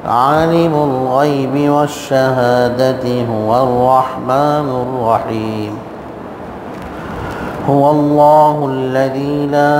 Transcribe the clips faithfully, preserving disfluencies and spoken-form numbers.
عالم الغيب والشهادة هو الرحمن الرحيم هو الله الذي لا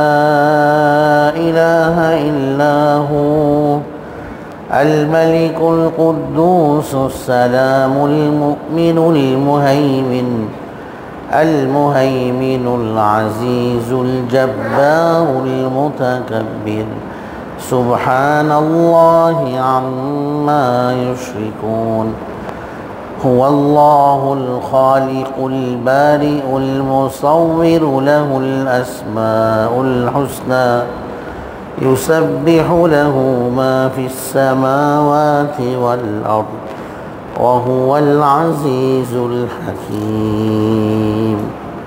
إله إلا هو الملك القدوس السلام المؤمن المهيمن المهيمن العزيز الجبار المتكبر سبحان الله عما يشركون هو الله الخالق البارئ المصور له الأسماء الحسنى يسبح له ما في السماوات والأرض وهو العزيز الحكيم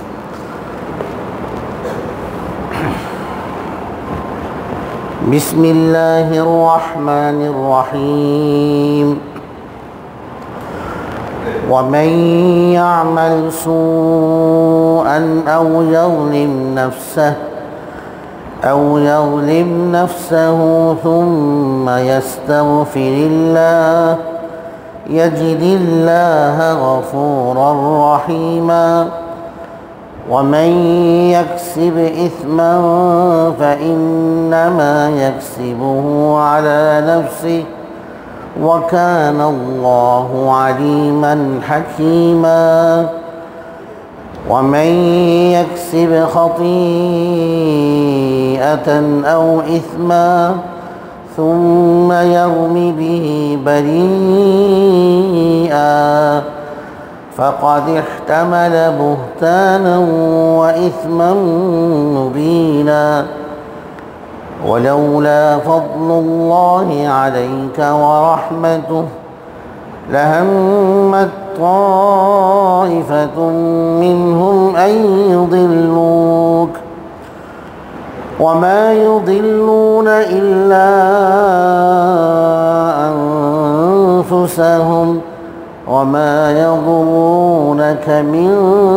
بسم الله الرحمن الرحيم ومن يعمل سوءا أو يظلم نفسه أو يظلم نفسه ثم يستغفر الله يجد الله غفورا رحيما ومن يكسب إثما فإنما يكسبه على نفسه وكان الله عليما حكيما ومن يكسب خطيئة أو إثما ثم يرم به بريئا فقد احتمل بهتانا وإثما مبينا ولولا فضل الله عليك ورحمته لهمت طائفة منهم أن يضلوك وما يضلون إلا أنفسهم وما يضرونك من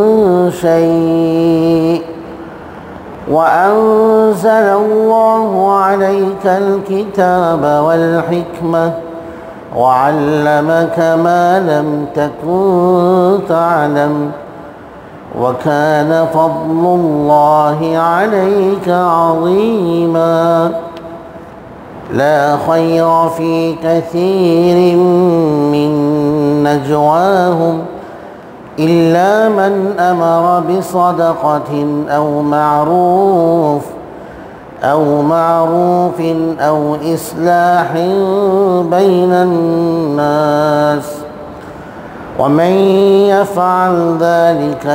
شيء وأنزل الله عليك الكتاب والحكمة وعلمك ما لم تكن تعلم وكان فضل الله عليك عظيما لا خير في كثير من نجواهم إلا من أمر بصدقة أو معروف أو معروف أو إصلاح بين الناس ومن يفعل ذلك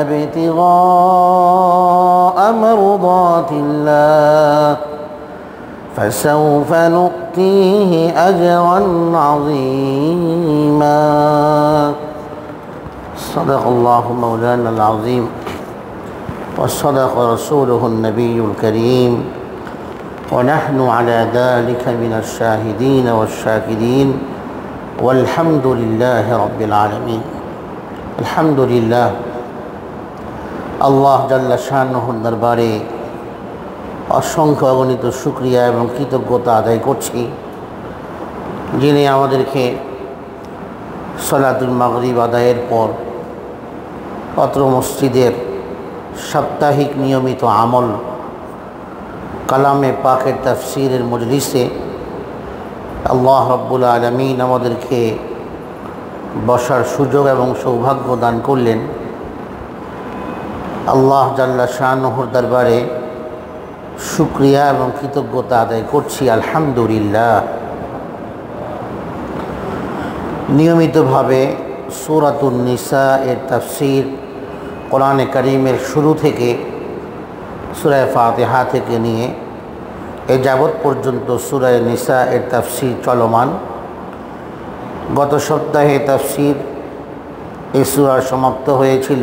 ابتغاء مرضات الله فسوف نؤتيه أجرا عظيما صدق الله مولانا العظيم وصدق رسوله النبي الكريم ونحن على ذلك من الشاهدين والشاكرين والحمد لله رب العالمين الحمد لله আল্লাহ জাল্লা শানুহুর দরবারে অসংখ্য অগণিত শুকরিয়া এবং কৃতজ্ঞতা আদায় করছি যিনি আমাদেরকে সালাতুল মাগরিব আদায়ের পর অত্র মসজিদের সাপ্তাহিক নিয়মিত আমল কালামে পাকের তাফসীরের মজলিসে আল্লাহ রাব্বুল আলামিন আমাদেরকে বসার সুযোগ এবং সৌভাগ্য দান করলেন। আল্লাহ জাল্লা শানুহুর দরবারে শুকরিয়া এবং কৃতজ্ঞতা আদায় করছি আলহামদুলিল্লাহ। নিয়মিতভাবে সূরাতুন নিসা এর তাফসীর কোরআনে কারীমের শুরু থেকে সূরা ফাতিহা থেকে নিয়ে এ যাবৎ পর্যন্ত সূরা নিসা এর তাফসীর চলমান। গত সপ্তাহে তাফসীর এই সূরার সমাপ্ত হয়েছিল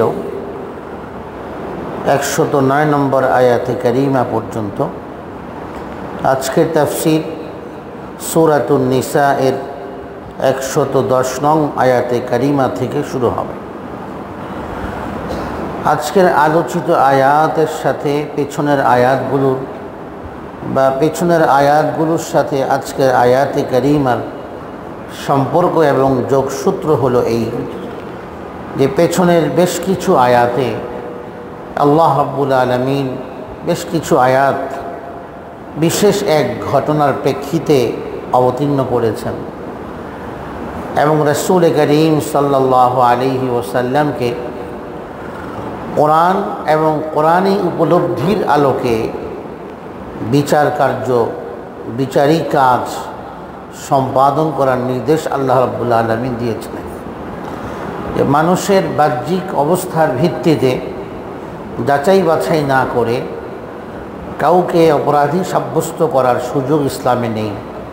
একশত নয় নম্বর আয়াতে কারিমা পর্যন্ত। আজকের তাফসীর সূরাতুন নিসা এর একশত দশ নং আয়াতে কারিমা থেকে শুরু হবে। আজকের আলোচিত আয়াতের সাথে পেছনের আয়াতগুলোর বা পেছনের আয়াতগুলোর সাথে আজকের আয়াতে কারিমার সম্পর্ক এবং যোগসূত্র হলো এই যে পেছনের বেশ কিছু আয়াতে আল্লাহ রাব্বুল আলামিন বেশ কিছু আয়াত বিশেষ এক ঘটনার প্রেক্ষিতে অবতীর্ণ করেছেন এবং রাসূল করিম সাল্লাল্লাহু আলাইহি ওয়াসাল্লামকে কোরআন এবং কোরআনী উপলব্ধির আলোকে বিচার কার্য বিচারিক কাজ সম্পাদন করার নির্দেশ আল্লাহ রাব্বুল আলামিন দিয়েছিলেন। যে মানুষের বাহ্যিক অবস্থার ভিত্তিতে যাচাই বাছাই না করে কাউকে অপরাধী সাব্যস্ত করার সুযোগ ইসলামে নেই।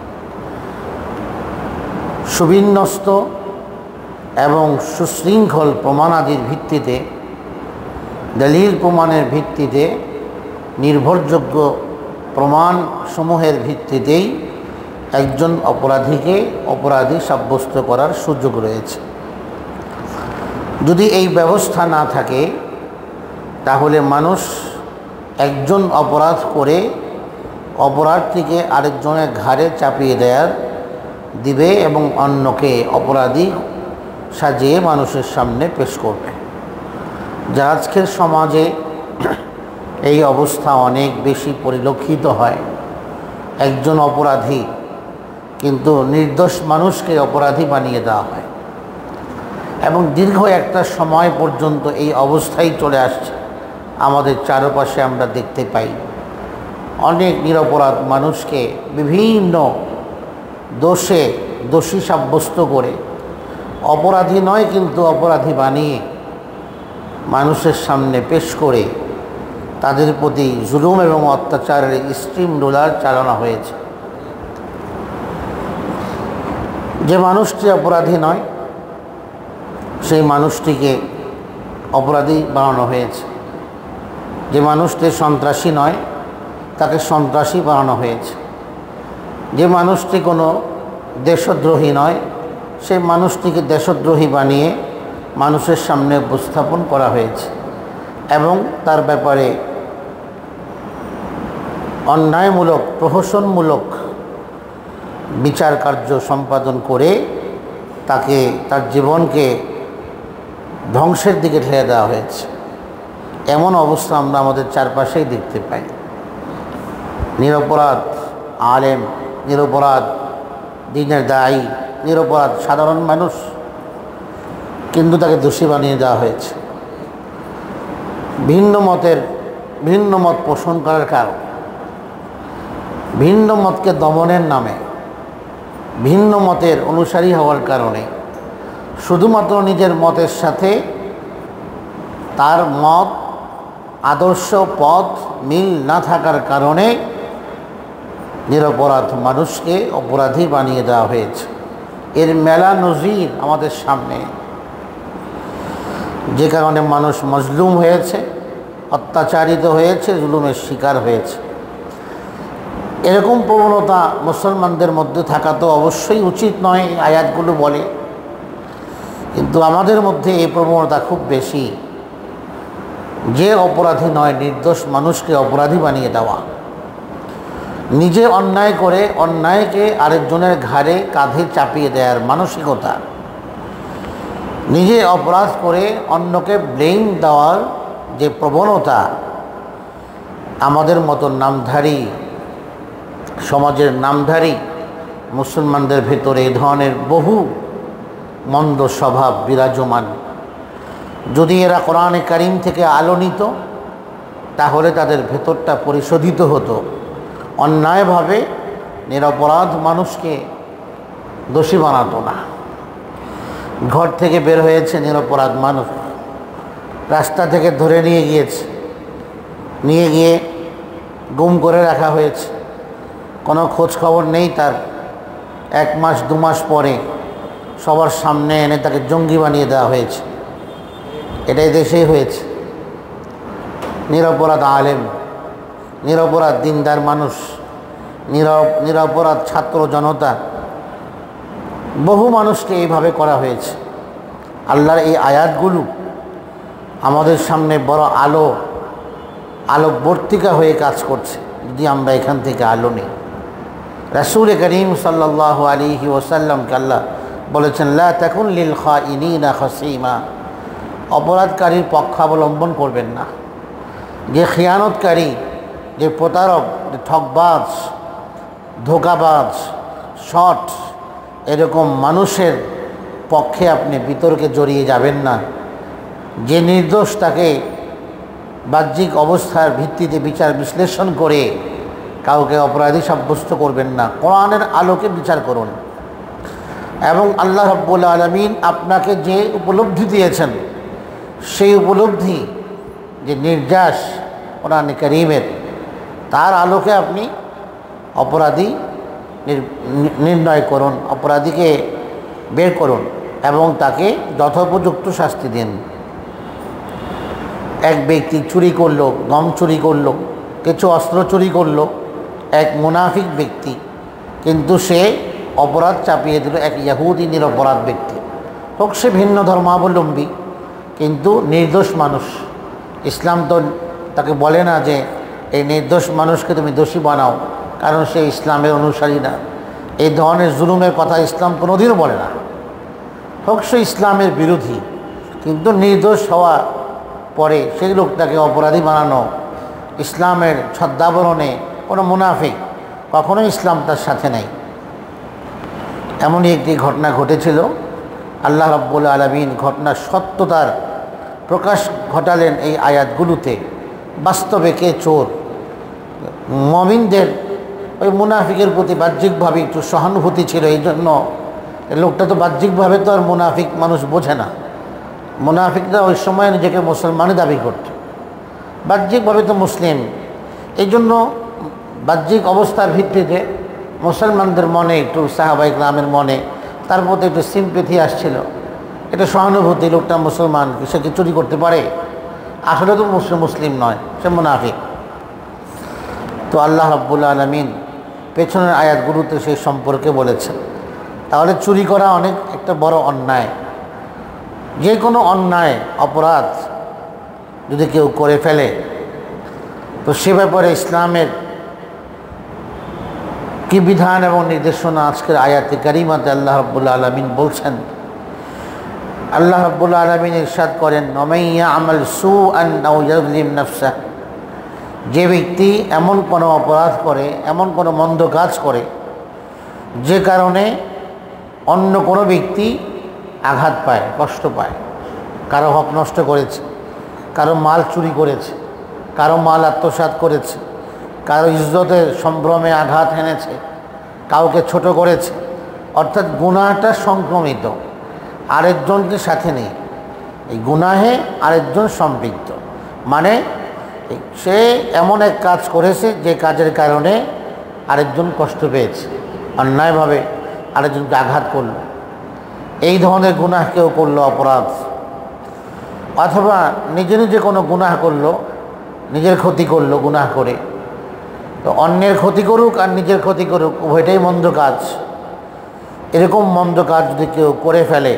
সুবিন্যস্ত এবং সুশৃঙ্খল প্রমাণাদির ভিত্তিতে, দলিল প্রমাণের ভিত্তিতে, নির্ভরযোগ্য প্রমাণসমূহের ভিত্তিতেই একজন অপরাধীকে অপরাধী সাব্যস্ত করার সুযোগ রয়েছে। যদি এই ব্যবস্থা না থাকে তাহলে মানুষ একজন অপরাধ করে অপরাধটিকে আরেকজনের ঘাড়ে চাপিয়ে দেয়ার দিবে এবং অন্যকে অপরাধী সাজিয়ে মানুষের সামনে পেশ করবে। যা আজকের সমাজে এই অবস্থা অনেক বেশি পরিলক্ষিত হয়। একজন অপরাধী কিন্তু নির্দোষ মানুষকে অপরাধী বানিয়ে দেওয়া হয় এবং দীর্ঘ একটা সময় পর্যন্ত এই অবস্থাই চলে আসছে। আমাদের চারপাশে আমরা দেখতে পাই অনেক নিরপরাধ মানুষকে বিভিন্ন দোষে দোষী সাব্যস্ত করে অপরাধী নয় কিন্তু অপরাধী বানিয়ে মানুষের সামনে পেশ করে তাদের প্রতি জুলুম এবং অত্যাচারের স্ট্রিম রোলার চালানো হয়েছে। যে মানুষটি অপরাধী নয় সেই মানুষটিকে অপরাধী বানানো হয়েছে। যে মানুষটি সন্ত্রাসী নয় তাকে সন্ত্রাসী বানানো হয়েছে। যে মানুষটি কোনো দেশদ্রোহী নয় সেই মানুষটিকে দেশদ্রোহী বানিয়ে মানুষের সামনে উপস্থাপন করা হয়েছে এবং তার ব্যাপারে অন্যায়মূলক প্রহসনমূলক বিচার কার্য সম্পাদন করে তাকে তার জীবনকে ধ্বংসের দিকে ঠেলে দেওয়া হয়েছে। এমন অবস্থা আমরা আমাদের চারপাশেই দেখতে পাই। নিরপরাধ আলেম, নিরপরাধ দ্বীনের দায়ী, নিরপরাধ সাধারণ মানুষ কিন্তু তাকে দোষী বানিয়ে দেওয়া হয়েছে ভিন্ন মতের ভিন্ন মত পোষণ করার কারণ, ভিন্ন মতকে দমনের নামে, ভিন্ন মতের অনুসারী হওয়ার কারণে, শুধুমাত্র নিজের মতের সাথে তার মত আদর্শ পথ মিল না থাকার কারণে নিরপরাধ মানুষকে অপরাধী বানিয়ে দেওয়া হয়েছে। এর মেলা নজির আমাদের সামনে, যে কারণে মানুষ মজলুম হয়েছে, অত্যাচারিত হয়েছে, জুলুমের শিকার হয়েছে। এরকম প্রবণতা মুসলমানদের মধ্যে থাকা তো অবশ্যই উচিত নয়, আয়াতগুলো বলে, কিন্তু আমাদের মধ্যে এই প্রবণতা খুব বেশি। যে অপরাধী নয় নির্দোষ মানুষকে অপরাধী বানিয়ে দেওয়া, নিজে অন্যায় করে অন্যায়কে আরেকজনের ঘাড়ে কাঁধে চাপিয়ে দেওয়ার মানসিকতা, নিজে অপরাধ করে অন্যকে ব্লেম দেওয়ার যে প্রবণতা, আমাদের মতো নামধারী সমাজের নামধারী মুসলমানদের ভেতরে এ ধরনের বহু মন্দ স্বভাব বিরাজমান। যদি এরা কোরআনে কারিম থেকে আলো নিত তাহলে তাদের ভেতরটা পরিশোধিত হতো। অন্যায়ভাবে নিরপরাধ মানুষকে দোষী বানাতো না। ঘর থেকে বের হয়েছে নিরপরাধ মানুষ, রাস্তা থেকে ধরে নিয়ে গিয়েছে, নিয়ে গিয়ে গুম করে রাখা হয়েছে, কোনো খোঁজ খবর নেই তার। এক মাস দু মাস পরে সবার সামনে এনে তাকে জঙ্গি বানিয়ে দেওয়া হয়েছে। এটাই দেশেই হয়েছে। নিরপরাধ আলেম, নিরপরাধ দিনদার মানুষ, নিরপরাধ ছাত্র জনতা, বহু মানুষকে এইভাবে করা হয়েছে। আল্লাহর এই আয়াতগুলো আমাদের সামনে বড় আলো আলোকবর্তিকা হয়ে কাজ করছে যদি আমরা এখান থেকে আলো নিই। রাসূল করিম সাল্লাল্লাহু আলাইহি ওয়াসাল্লামকে আল্লাহ বলেছেন, লা তাকুন লিল খাইনিনা খাসিমা, অপরাধকারীর পক্ষাবলম্বন করবেন না। যে খিয়ানতকারী, যে প্রতারক, যে ঠকবাজ, ধোকাবাজ, শট, এরকম মানুষের পক্ষে আপনি বিতর্কে জড়িয়ে যাবেন না। যে নির্দোষ তাকে বাহ্যিক অবস্থার ভিত্তিতে বিচার বিশ্লেষণ করে কাউকে অপরাধী সাব্যস্ত করবেন না। কোরআনের আলোকে বিচার করুন। এবং আল্লাহ রাব্বুল আলামিন আপনাকে যে উপলব্ধি দিয়েছেন, সেই উপলব্ধি যে নির্যাস কোরআন কারীমের, তার আলোকে আপনি অপরাধী নির্ণয় করুন, অপরাধীকে বের করুন এবং তাকে যথোপযুক্ত শাস্তি দিন। এক ব্যক্তি চুরি করলো, গম চুরি করলো, কিছু অস্ত্র চুরি করলো, এক মুনাফিক ব্যক্তি, কিন্তু সে অপরাধ চাপিয়ে দিল এক ইহুদি নিরপরাধ ব্যক্তি, হোক সে ভিন্ন ধর্মাবলম্বী কিন্তু নির্দোষ মানুষ। ইসলাম তো তাকে বলে না যে এই নির্দোষ মানুষকে তুমি দোষী বানাও কারণ সে ইসলামের অনুসারী না। এই ধরনের জুলুমের কথা ইসলাম কোনোদিনও বলে না। হোক সে ইসলামের বিরোধী কিন্তু নির্দোষ হওয়া পরে সেই লোকটাকে অপরাধী বানানো, ইসলামের ছদ্মাবরণে কোনো মুনাফিক, কখনোই ইসলাম তার সাথে নেই। এমনই একটি ঘটনা ঘটেছিল। আল্লাহ রাব্বুল আলামিন ঘটনার সত্যতার প্রকাশ ঘটালেন এই আয়াতগুলোতে। বাস্তবে কে চোর? মুমিনদের ওই মুনাফিকের প্রতি বাহ্যিকভাবে একটু সহানুভূতি ছিল, এই জন্য লোকটা তো বাহ্যিকভাবে তো আর মুনাফিক মানুষ বোঝে না। মুনাফিকরা ওই সময় নিজেকে মুসলমানই দাবি করত, বাহ্যিকভাবে তো মুসলিম। এই জন্য বাহ্যিক অবস্থার ভিত্তিতে মুসলমানদের মনে একটু, সাহাবায়ে কেরামের মনে তার প্রতি একটু সিম্প্যাথি আসছিল, এটা সহানুভূতি। লোকটা মুসলমান, সে কি চুরি করতে পারে? আসলে তো মুসলিম মুসলিম নয়, সে মুনাফিক। তো আল্লাহ রাব্বুল আলামিন পেছনের আয়াতগুলোতে সেই সম্পর্কে বলেছেন। তাহলে চুরি করা অনেক একটা বড় অন্যায়। যে কোনো অন্যায় অপরাধ যদি কেউ করে ফেলে তো সে ব্যাপারে ইসলামের কি বিধান এবং নির্দেশনা আজকের আয়াতে কারিমাতে আল্লাহ রাব্বুল আলামিন বলছেন। আল্লাহ রাব্বুল আলামিন ইরশাদ করেন, ওমান ইয়ামাল সুআন আও ইয়াযলিম নাফসাহ, যে ব্যক্তি এমন কোনো অপরাধ করে, এমন কোনো মন্দ কাজ করে যে কারণে অন্য কোনো ব্যক্তি আঘাত পায়, কষ্ট পায়, কারো হক নষ্ট করেছে, কারো মাল চুরি করেছে, কারো মাল আত্মসাৎ করেছে, কারো ইজ্জতের সম্ভ্রমে আঘাত এনেছে, কাউকে ছোট করেছে, অর্থাৎ গুনাহটা সংক্রমিত, আরেকজনকে সাথে নেই, এই গুনাহে আরেকজন সম্পৃক্ত। মানে সে এমন এক কাজ করেছে যে কাজের কারণে আরেকজন কষ্ট পেয়েছে, অন্যায়ভাবে আরেকজনকে আঘাত করলো, এই ধরনের গুনাহ কেউ করলো, অপরাধ, অথবা নিজে নিজে কোনো গুনাহ করলো, নিজের ক্ষতি করলো গুনাহ করে। তো অন্যের ক্ষতি করুক আর নিজের ক্ষতি করুক, উভয়টাই মন্দ কাজ। এরকম মন্দ কাজ যদি কেউ করে ফেলে,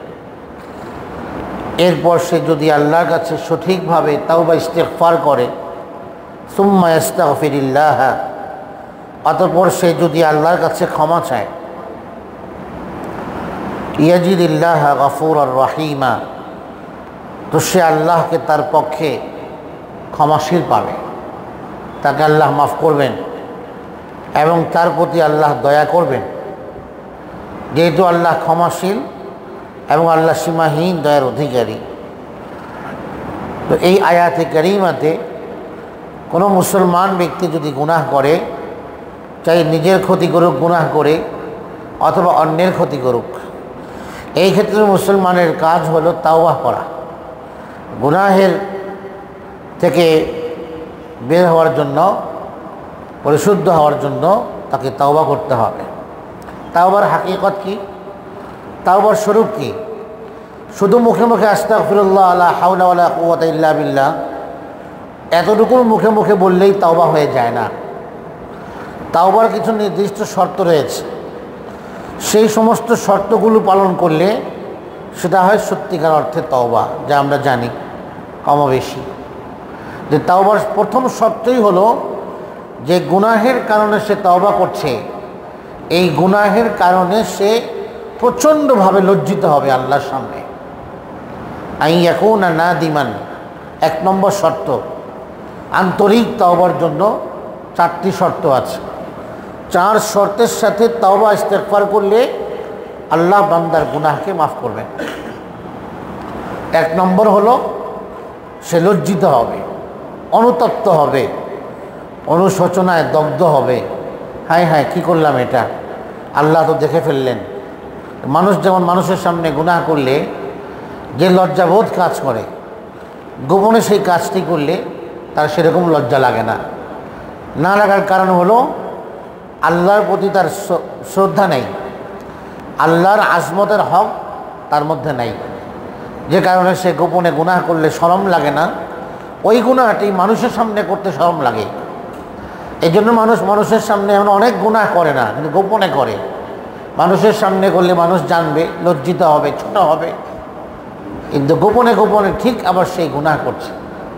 এরপর সে যদি আল্লাহর কাছে সঠিকভাবে তাওবা ইস্তিগফার করে, সুম্মা ইস্তাগফিরিল্লাহ, অতঃপর সে যদি আল্লাহর কাছে ক্ষমা চায়, ইয়াজিদিল্লাহ গফুরার রহিমা, তো সে আল্লাহকে তার পক্ষে ক্ষমাশীল পাবে, তাকে আল্লাহ মাফ করবেন এবং তার প্রতি আল্লাহ দয়া করবেন। যেহেতু আল্লাহ ক্ষমাশীল এবং আল্লাহ সীমাহীন দয়ার অধিকারী। তো এই আয়াতে কারিমাতে কোনো মুসলমান ব্যক্তি যদি গুনাহ করে, চাই নিজের ক্ষতি করুক গুনাহ করে অথবা অন্যের ক্ষতি করুক, এই ক্ষেত্রে মুসলমানের কাজ হলো তাওবাহ করা, গুনাহের থেকে বের হওয়ার জন্য, পরিশুদ্ধ হওয়ার জন্য তাকে তাওবা করতে হবে। তাওবার হাকিকত কি? তাওবার স্বরূপ কি? শুধু মুখে মুখে আস্তাগফিরুল্লাহ লা হাওলা ওয়ালা কুওয়াতা ইল্লা বিল্লাহ এতটুকু মুখে মুখে বললেই তাওবা হয়ে যায় না। তাওবার কিছু নির্দিষ্ট শর্ত রয়েছে, সেই সমস্ত শর্তগুলো পালন করলে সেটা হয় সত্যিকার অর্থে তাওবা, যা আমরা জানি কম বেশি। যে তাওবার প্রথম শর্তই হলো যে গুনাহের কারণে সে তাওবা করছে এই গুনাহের কারণে সে প্রচণ্ডভাবে লজ্জিত হবে আল্লাহর সামনে। আই ইয়াকুনা নাদিমান, এক নম্বর শর্ত। আন্তরিক তওবার জন্য চারটি শর্ত আছে। চার শর্তের সাথে তওবা ইস্তেগফার করলে আল্লাহ বান্দার গুনাহকে মাফ করবেন। এক নম্বর হলো সে লজ্জিত হবে, অনুতপ্ত হবে, অনুশোচনায় দগ্ধ হবে। হায় হায় কী করলাম এটা, আল্লাহ তো দেখে ফেললেন। মানুষ যেমন মানুষের সামনে গুনাহ করলে যে লজ্জাবোধ কাজ করে, গোপনে সেই কাজটি করলে তার সেরকম লজ্জা লাগে না। না লাগার কারণ হলো আল্লাহর প্রতি তার শ্রদ্ধা নেই, আল্লাহর আজমতের হক তার মধ্যে নাই, যে কারণে সে গোপনে গুনাহ করলে শরম লাগে না। ওই গুনাহটি মানুষের সামনে করতে শরম লাগে। এই জন্য মানুষ মানুষের সামনে এমন অনেক গুনাহ করে না, কিন্তু গোপনে করে। মানুষের সামনে করলে মানুষ জানবে, লজ্জিত হবে, ছোট হবে, কিন্তু গোপনে গোপনে ঠিক আবার সেই গুনাহ করছে।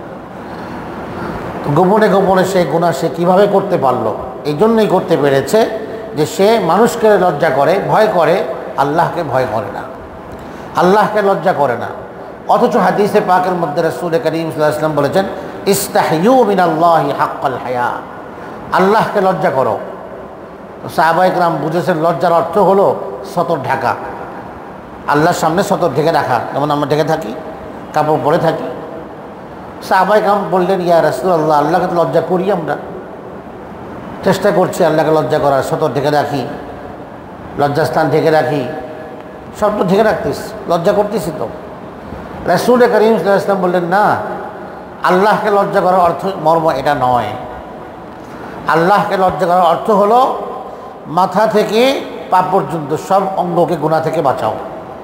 গোপনে গোপনে সেই গুনাহ সে কীভাবে করতে পারলো? এই জন্যই করতে পেরেছে যে সে মানুষকে লজ্জা করে, ভয় করে, আল্লাহকে ভয় করে না, আল্লাহকে লজ্জা করে না। অথচ হাদিসে পাকের মধ্যে রাসূল করিম সাল্লাল্লাহু আলাইহি ওয়াসাল্লাম বলেছেন, ইস্তাহয়ু মিনাল্লাহি হাক্কাল হায়া, আল্লাহকে লজ্জা করো। সাহাবায়ে কেরাম বুঝেছেন লজ্জার অর্থ হলো সতর ঢাকা, আল্লাহর সামনে সতর ঢেকে রাখা, যেমন আমরা ঢেকে থাকি, কাপড় পরে থাকি। সাহাবায়ে কেরাম বললেন, ইয়া রাসূলুল্লাহ, আল্লাহকে তো লজ্জা করি, আমরা চেষ্টা করছি আল্লাহকে লজ্জা করার, সতর ঢেকে রাখি, লজ্জাস্থান ঢেকে রাখি, সব তো ঢেকে রাখতেছি, লজ্জা করতেছি তো। রাসূল করিম সাল্লাল্লাহু আলাইহি ওয়াসাল্লাম বললেন, না, আল্লাহকে লজ্জা করার অর্থ মর্ম এটা নয়। আল্লাহকে লজ্জা করার অর্থ হলো মাথা থেকে পা পর্যন্ত সব অঙ্গকে গুনাহ থেকে বাঁচাও,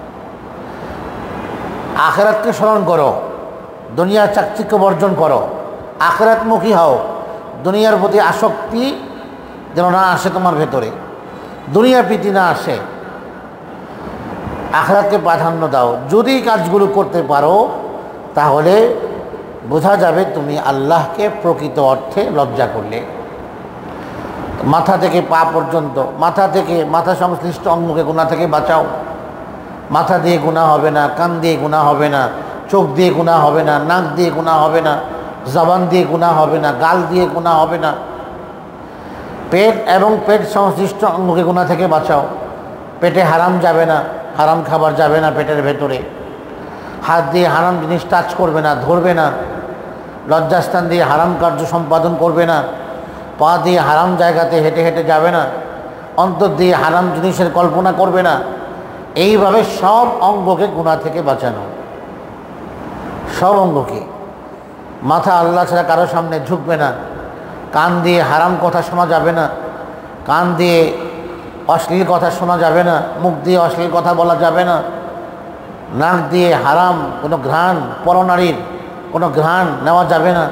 আখিরাতকে স্মরণ করো, দুনিয়ার চাকচিক্য বর্জন করো, আখিরাতমুখী হও, দুনিয়ার প্রতি আসক্তি যেন না আসে তোমার ভেতরে, দুনিয়ার প্রীতি না আসে, আখিরাতকে প্রাধান্য দাও। যদি কাজগুলো করতে পারো তাহলে বোঝা যাবে তুমি আল্লাহকে প্রকৃত অর্থে লজ্জা করলে। মাথা থেকে পা পর্যন্ত, মাথা থেকে মাথা সংশ্লিষ্ট অঙ্গকে গুনাহ থেকে বাঁচাও। মাথা দিয়ে গুনাহ হবে না, কান দিয়ে গুনাহ হবে না, চোখ দিয়ে গুনাহ হবে না, নাক দিয়ে গুনাহ হবে না, জবান দিয়ে গুনাহ হবে না, গাল দিয়ে গুনাহ হবে না। পেট এবং পেট সংশ্লিষ্ট অঙ্গকে গুনাহ থেকে বাঁচাও। পেটে হারাম যাবে না, হারাম খাবার যাবে না পেটের ভেতরে। হাত দিয়ে হারাম জিনিস টাচ করবে না, ধরবে না। লজ্জাস্থান দিয়ে হারাম কার্য সম্পাদন করবে না। পা দিয়ে হারাম জায়গাতে হেঁটে হেঁটে যাবে না। অন্তর দিয়ে হারাম জিনিসের কল্পনা করবে না। এইভাবে সব অঙ্গকে গুনাহ থেকে বাঁচানো, সব অঙ্গকে। মাথা আল্লাহ ছাড়া কারো সামনে ঝুঁকবে না। কান দিয়ে হারাম কথা শোনা যাবে না, কান দিয়ে অশ্লীল কথা শোনা যাবে না, মুখ দিয়ে অশ্লীল কথা বলা যাবে না। নাক দিয়ে হারাম কোনো ঘ্রাণ, পরনারীর কোনো ঘ্রাণ নেওয়া যাবে না।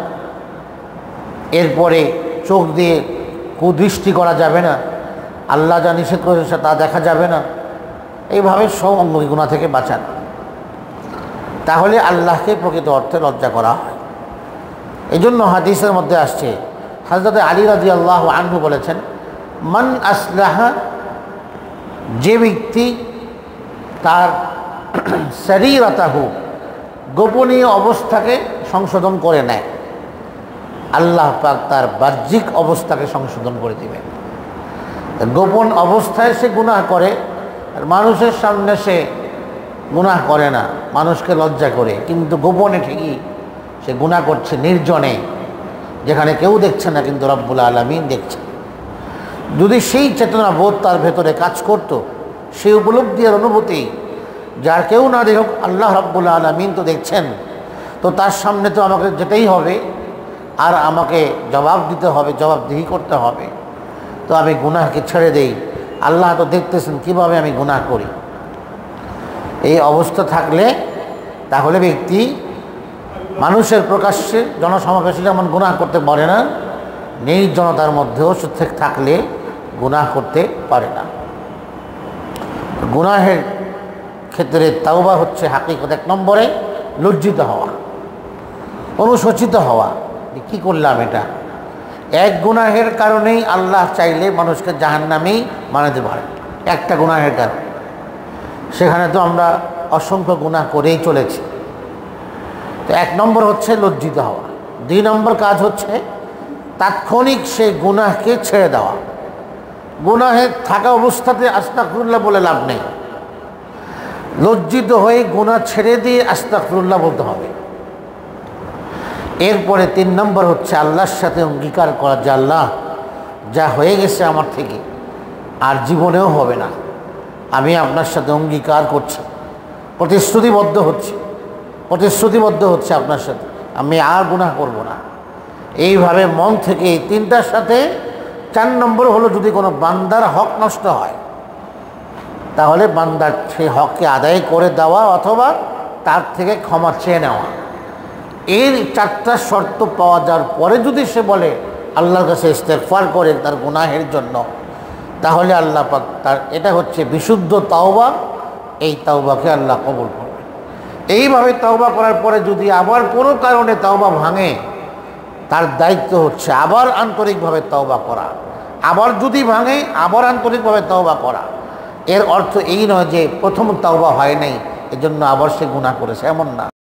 এরপরে চোখ দিয়ে কুদৃষ্টি করা যাবে না, আল্লাহ যা নিষেধ করেছে তা দেখা যাবে না। এইভাবে সব অঙ্গকে গুনাহ থেকে বাঁচান, তাহলে আল্লাহকে প্রকৃত অর্থে লজ্জা করা হয়। এই জন্য হাদিসের মধ্যে আসছে, হযরত আলী রাদিয়াল্লাহু আনহু বলেছেন, মান আসলাহা, যে ব্যক্তি তার শরীরতাহু, গোপনীয় অবস্থাকে সংশোধন করে নেয়, আল্লাহ পাক তার বাহ্যিক অবস্থাকে সংশোধন করে দিবেন। গোপন অবস্থায় সে গুনাহ করে, আর মানুষের সামনে সে গুনাহ করে না, মানুষকে লজ্জা করে, কিন্তু গোপনে ঠিকই সে গুনাহ করছে, নির্জনে, যেখানে কেউ দেখছে না কিন্তু রব্বুল আলামিন দেখছে। যদি সেই চেতনা বোধ তার ভেতরে কাজ করত, সেই উপলব্ধি আর অনুভূতি, যার কেউ না দেখুক আল্লাহ রব্বুল আলামিন তো দেখছেন, তো তার সামনে তো আমাকে যেতেই হবে, আর আমাকে জবাব দিতে হবে, জবাবদিহি করতে হবে। তো আমি গুনাহকে ছেড়ে দেই, আল্লাহ তো দেখতেছেন কিভাবে আমি গুনাহ করি। এই অবস্থা থাকলে তাহলে ব্যক্তি মানুষের প্রকাশ্যে জনসমাবেশে যেমন গুনাহ করতে পারে না, নির্জনতার মধ্যেও সুস্থ থাকলে গুনাহ করতে পারে না। গুনাহের ক্ষেত্রে তাওবা হচ্ছে হাকিকত এক নম্বরে লজ্জিত হওয়া, অনুশোচিত হওয়া, কী করলাম এটা, এক গুনাহের কারণেই আল্লাহ চাইলে মানুষকে জাহান্নামেই বানাতে পারে, একটা গুনাহের কারণে। সেখানে তো আমরা অসংখ্য গুনাহ করেই চলেছি। তো এক নম্বর হচ্ছে লজ্জিত হওয়া। দুই নম্বর কাজ হচ্ছে তাৎক্ষণিক সেই গুনাহকে ছেড়ে দেওয়া। গুনাহে থাকা অবস্থাতে আস্তাগফিরুল্লাহ বলে লাভ নেই, লজ্জিত হয়ে গুনাহ ছেড়ে দিয়ে আস্তাগফিরুল্লাহ বলতে হবে। এরপরে তিন নম্বর হচ্ছে আল্লাহর সাথে অঙ্গীকার করা যে আল্লাহ, যা হয়ে গেছে আমার থেকে আর জীবনেও হবে না, আমি আপনার সাথে অঙ্গীকার করছি, প্রতিশ্রুতিবদ্ধ হচ্ছে প্রতিশ্রুতিবদ্ধ হচ্ছে আপনার সাথে আমি আর গুনাহ করব না। এইভাবে মন থেকে এই তিনটার সাথে চার নম্বর হলো যদি কোনো বান্দার হক নষ্ট হয় তাহলে বান্দার সেই হককে আদায় করে দেওয়া অথবা তার থেকে ক্ষমা চেয়ে নেওয়া। এর চারটা শর্ত পাওয়া যাওয়ার পরে যদি সে বলে আল্লাহর কাছে ইস্তেগফার করে তার গুনাহের জন্য, তাহলে আল্লাহ পাক তার এটা হচ্ছে বিশুদ্ধ তাওবা। এই তাওবাকে আল্লাহ কবুল করবে। এইভাবে তাওবা করার পরে যদি আবার কোনো কারণে তাওবা ভাঙে, তার দায়িত্ব হচ্ছে আবার আন্তরিকভাবে তাওবা করা। আবার যদি ভাঙে আবার আন্তরিকভাবে তাওবা করা। এর অর্থ এই নয় যে প্রথম তাওবা হয় নাই এজন্য আবার সে গুনাহ করেছে, এমন না।